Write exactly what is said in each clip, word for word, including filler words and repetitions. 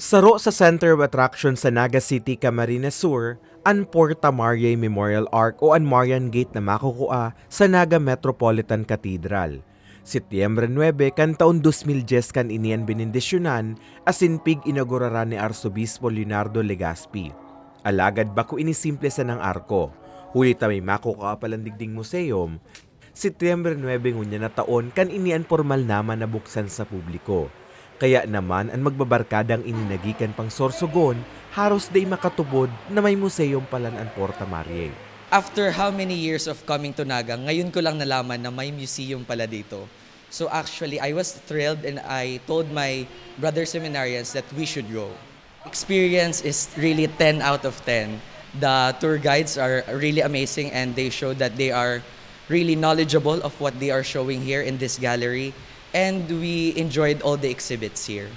Saro sa Center of Attraction sa Naga City, Camarines Sur, ang Porta Maria Memorial Arch o ang Marian Gate na makukuha sa Naga Metropolitan Cathedral. Setyembre nuwebe kan taon two thousand ten kan inian binindisyonan asinpig inaugurara ni Arsobispo Leonardo Legaspi. Alagad bako inisimple sa ng arko. Huli ta may makukuha palang digding museum. Setyembre nuwebe ngunya na taon kan inian formal naman nabuksan sa publiko. Kaya naman ang magbabarkadang ininagikan pang Sorsogon, haros day makatubod na may museum palan ang Porta Maria. After how many years of coming to Naga, ngayon ko lang nalaman na may museum pala dito. So actually, I was thrilled and I told my brother seminarians that we should go. Experience is really ten out of ten. The tour guides are really amazing and they show that they are really knowledgeable of what they are showing here in this gallery. And we enjoyed all the exhibits here.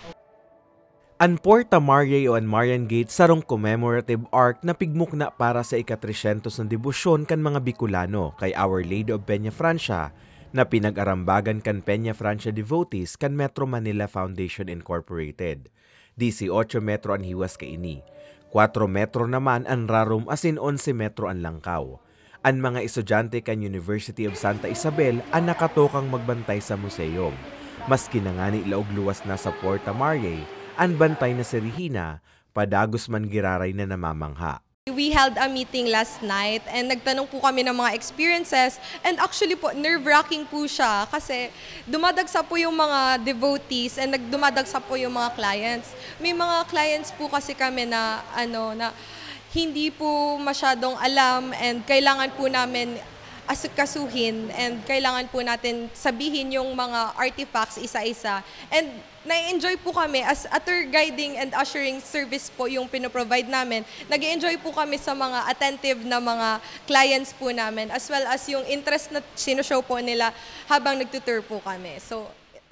Ang Porta Maria o ang Marian Gate sarong commemorative arc na pigmukna para sa ika-tresyentos ng debosyon kan mga Bicolano kay Our Lady of Peña Francia na pinag-arambagan kan Peña Francia devotees kan Metro Manila Foundation Incorporated. eighteen metro ang hiwas kaini. four metro naman ang rarum asin eleven metro ang langkaw. Ang mga estudyante kan University of Santa Isabel ang nakatokang magbantay sa museum. Maski na nga ni ilaog luwas na sa Porta Maria, ang bantay na si Regina, padagos man giraray na namamangha. We held a meeting last night and nagtanong po kami ng mga experiences and actually po nerve-wracking po siya kasi dumadagsa po yung mga devotees and nagdumadagsa po yung mga clients. May mga clients po kasi kami na ano na hindi po masyadong alam and kailangan po namin asikasuhin and kailangan po natin sabihin yung mga artifacts isa-isa. And na-enjoy po kami as a tour guiding and ushering service po yung pinoprovide namin. Nag-enjoy po kami sa mga attentive na mga clients po namin as well as yung interest na sinushow po nila habang nagtutour po kami. So,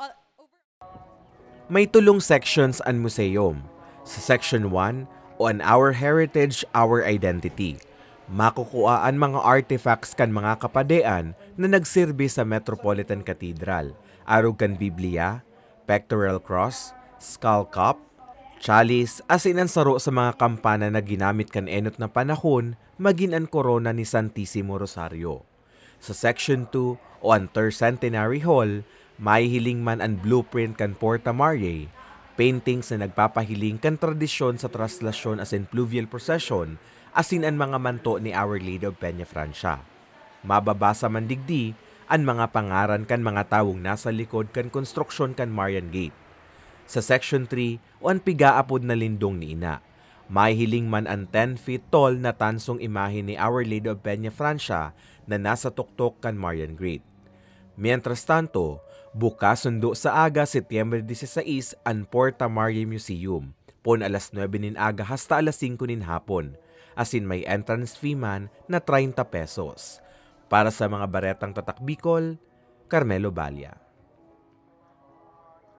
may tulong sections ang museum. Sa section one, o an Our Heritage, Our Identity. Makukuha ang mga artifacts kan mga kapadean na nagsirbi sa Metropolitan Cathedral. Arog kan Biblia, pectoral cross, skull cap, chalice, asin ang saro sa mga kampana na ginamit kan enot na panahon, magin ang korona ni Santissimo Rosario. Sa Section two o ang Tercentenary Hall, may hiling man ang blueprint kan Porta Maria, paintings na nagpapahiling kan tradisyon sa traslasyon as in pluvial procession asin ang mga manto ni Our Lady of Peña Francia. Mababasa man digdi ang mga pangaran kan mga tawong nasa likod kan konstruksyon kan Marian Gate. Sa Section three o ang pigaapod na lindong ni Ina, may hiling man ang ten feet tall na tansong imahe ni Our Lady of Peña Francia na nasa tuktok kan Marian Gate. Mientras tanto, bukas sundo sa aga Setyembre dieciséis ang Porta Maria Museum, pon alas nuwebe nin aga hasta alas singko nin hapon, asin may entrance fee man na thirty pesos. Para sa mga baretang tatak Bicol, Carmelo Balia.